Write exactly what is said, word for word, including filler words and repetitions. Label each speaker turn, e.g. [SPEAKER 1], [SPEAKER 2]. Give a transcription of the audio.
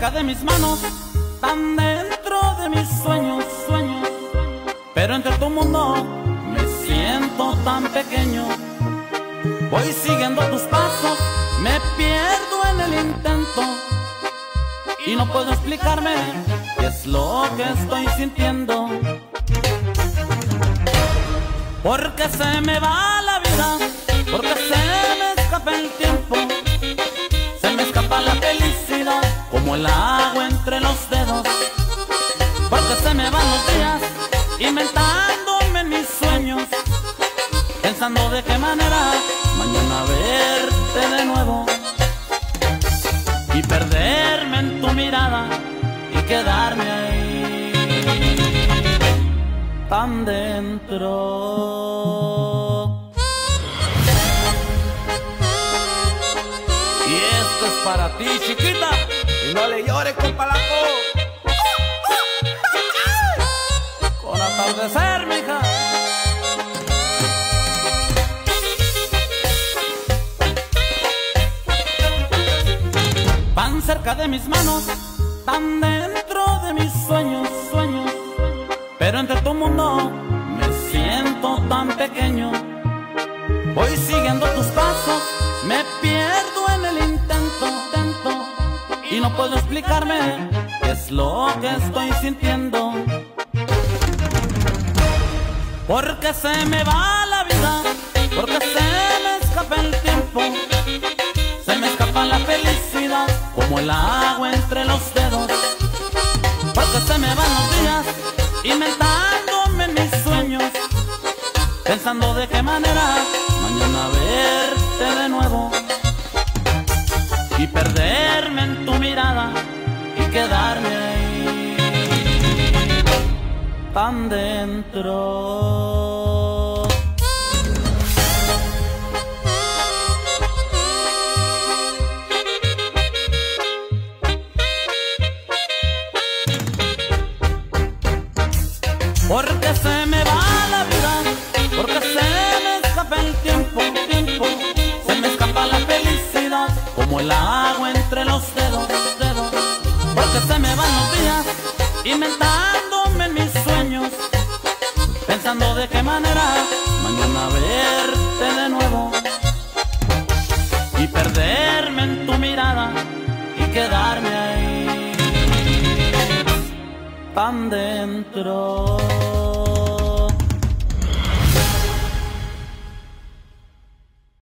[SPEAKER 1] cerca de mis manos, tan dentro de mis sueños, sueños. Pero entre tu mundo me siento tan pequeño. Voy siguiendo tus pasos, me pierdo en el intento y no puedo explicarme qué es lo que estoy sintiendo. Porque se me va la vida, porque se me escapa el tiempo, se me escapa la felicidad como el agua entre los dedos. Porque se me van los días inventándome en mis sueños, pensando de qué manera mañana verte de nuevo y perderme en tu mirada y quedarme ahí tan dentro. Y esto es para ti, chiquita,
[SPEAKER 2] Y no le llores, compalaco.
[SPEAKER 1] con atardecer, mija. Van cerca de mis manos, tan dentro de mis sueños, sueños. Pero entre tu mundo me siento tan pequeño. Voy siguiendo tus pasos, me pierdo en el intento, intento y no puedo explicarme qué es lo que estoy sintiendo. Porque se me va la vida, porque se me escapa el tiempo, se me escapa la felicidad como el agua entre los dedos. Porque se me van los días inventándome en mis sueños, pensando de qué manera mañana verte de nuevo y perderme en tu mirada y quedarme ahí tan dentro. Porque se me va la vida, porque se me escapa el tiempo, tiempo, se me escapa la felicidad como el agua entre los dedos, dedos. Porque se me van los días inventándome en mis sueños, pensando de qué manera mañana verte de nuevo y perderme en tu mirada y quedarme ahí tan dentro.